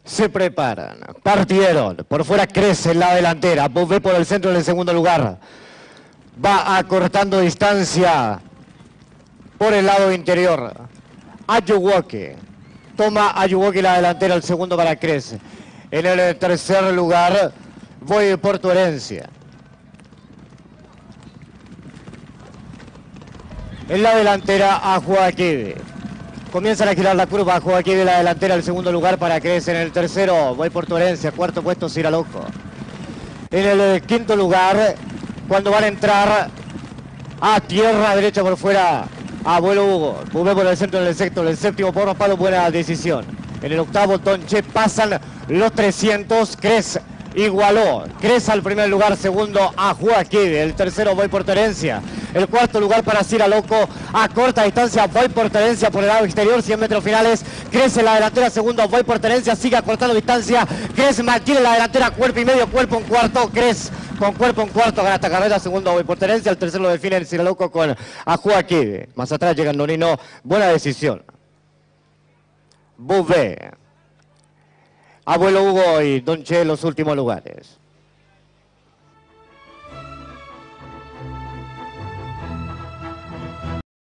Se preparan, partieron, por fuera crece en la delantera, Bové por el centro en el segundo lugar. Va acortando distancia por el lado interior. Ayuwoki, toma Ayuwoki la delantera, el segundo para Crece. En el tercer lugar, voy por tu herencia. En la delantera, Ajuaquide. Comienzan a girar la curva, Ajuaquide la delantera, el segundo lugar para Crece. En el tercero, voy por tu herencia. Cuarto puesto, Ciraloco. En el quinto lugar, cuando van a entrar a tierra derecha por fuera, Abuelo Hugo. Bové por el centro en el sexto, en el séptimo por Palo, buena decisión. En el octavo, Donche, pasan los 300, Crece igualó. Crece al primer lugar, segundo Ajuaquide. El tercero, voy por Terencia. El cuarto lugar para Ciraloco, a corta distancia, voy por Terencia por el lado exterior, 100 metros finales. Crece la delantera, segundo, voy por Terencia, sigue acortando distancia. Crece mantiene la delantera, cuerpo y medio, cuerpo en cuarto. Crece con cuerpo en cuarto, gana esta carrera, segundo, voy por Terencia. El tercero lo define el Ciraloco con Ajuaquide. Más atrás llega el Nonino, buena decisión. Bové, Abuelo Hugo y Donche los últimos lugares.